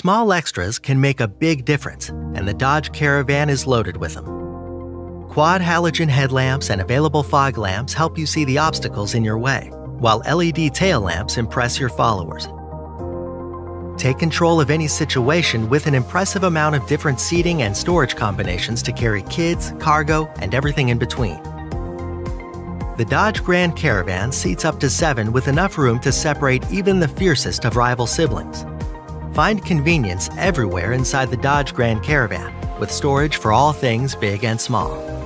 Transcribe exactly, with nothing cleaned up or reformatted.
Small extras can make a big difference, and the Dodge Caravan is loaded with them. Quad halogen headlamps and available fog lamps help you see the obstacles in your way, while L E D tail lamps impress your followers. Take control of any situation with an impressive amount of different seating and storage combinations to carry kids, cargo, and everything in between. The Dodge Grand Caravan seats up to seven with enough room to separate even the fiercest of rival siblings. Find convenience everywhere inside the Dodge Grand Caravan, with storage for all things big and small.